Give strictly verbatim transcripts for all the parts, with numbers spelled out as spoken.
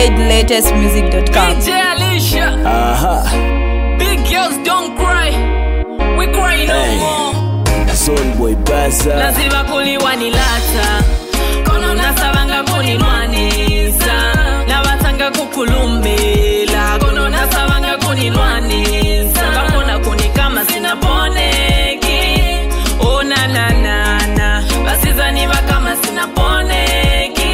zaid latest music dot com. D J Alicia. Aha. Big girls don't cry. We cry no Hey. more. Soul boy baza. Naziva kuliwa nilata. Kono nasabanga kunilwanisa. Nabatanga kukulumbela. Kono nasabanga kunilwanisa. Bakona kuni kama sinaponeki. Oh na na na na. Basiza niba kama sinaponeki.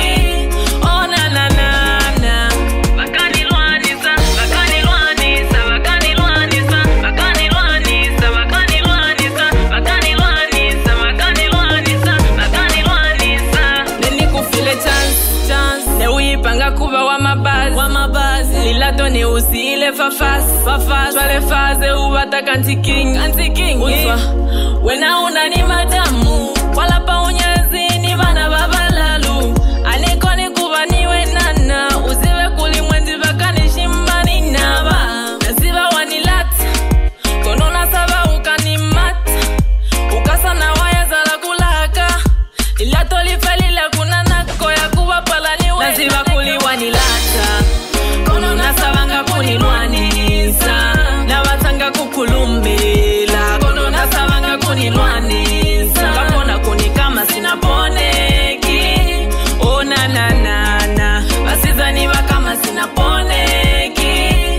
Oh na na na na. Bakanilwanisa, bakanilwanisa, bakanilwanisa, bakanilwanisa, bakanilwanisa, bakanilwanisa, bakanilwanisa, bakanilwanisa. Neni kufile chance, chance. Ne uipanga kuba wa mabazi, wa mabazi. Lilato ni usile fafas, fafas. Swale faze ubata kanti king, kanti king. Uswa, wena una ni madamu. Wala pa unyezi ni bana babalalu. Aneko ni kuba niwe nana. Uziwe kulimwenzi baka ni shimbani naba. Naziba wanilata. Kono nasaba ukanimata. Ukasa na waya zala kulaka. Ilato lifelila kuna nako ya kuba pala niwe. Naziba kuli wanilata. Kono nasabanga kunilwanisa. Nabatanga kukulumbela. Kono nasabanga kunilwanisa. Bakona kuni kama sinaponeki. Oh na na na na. Basiza niba kama sinaponeki.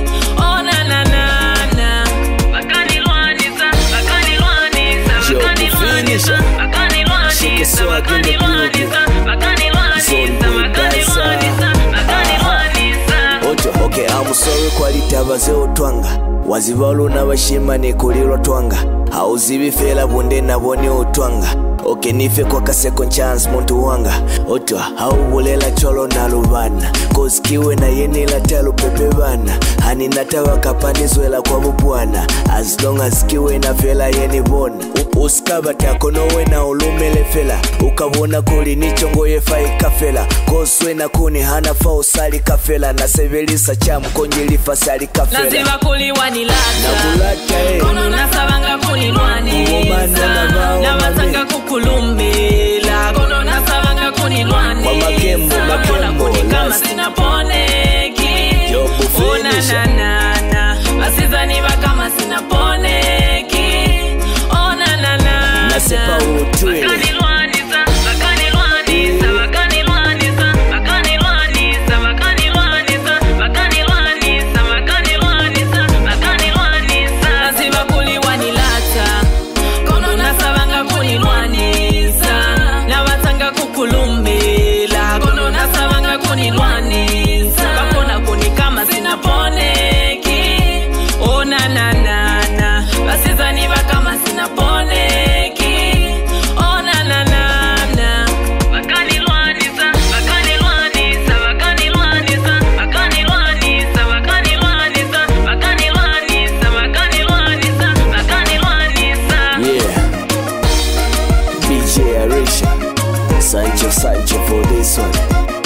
Oh na na na na. Bakanilwanisa, bakanilwanisa, Yo, bakanilwanisa, Shake bakanilwanisa, it so I can get bakanilwanisa, bakanilwanisa, bakanilwanisa, bakanilwanisa. Oto, okay, I'm sorry kwa litabaze otwanga. Wazibalo na bashima ne kulirwa twanga. Hauzibi fela bunde na boni otwanga. Okay, nife kwa kaseko chance muntu wanga. Oto, haubulela cholo na lubana. Cause kiwe na yeni la telu pepe bana. Hani natawa kapanizwela kwa bubwana. As long as kiwe na fela yeni bona. Uskaba tako nowe na ulumele fela. Ukabona kuli nichongo yefa ikafela. Cause we na kuni hana fa usali kafela. Na sevelisa chamu konjilifa sali kafela. Naziba kuli wanilata. Nakulata eh. Kono nasabanga kunilwanisa. Nabatanga kukulumbela. Kono nasabanga kunilwanisa. Kwa makembo, makembo, Bakona kuni kama last. sinaponeki. Yo, Oh na na na na. Basiza niba kama sinaponeki. Oh na na na. Nasepa utwele. Bakanilwanisa, bakanilwanisa, bakanilwanisa, bakanilwanisa, bakanilwanisa, bakanilwanisa, bakanilwanisa, bakanilwanisa. Naziba kuli wanilata. Kono nasabanga kunilwanisa. Nabatanga kukulumbela. Kono nasabanga kunilwanisa. Bakona kuni kama sinaponeki. Oh na na na na. Basiza niba kama sinaponeki. Oh na na na na. Bakanilwanisa, bakanilwanisa, bakanilwanisa, bakanilwanisa, bakanilwanisa, bakanilwanisa, bakanilwanisa, bakanilwanisa. Yeah. D J Arisha. Sancho Sancho for this one.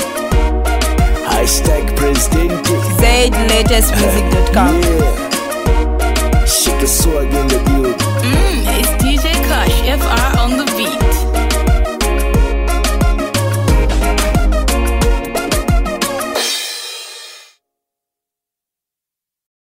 Hashtag Presidente. zaid latest music dot com. Yeah. Shake it so again the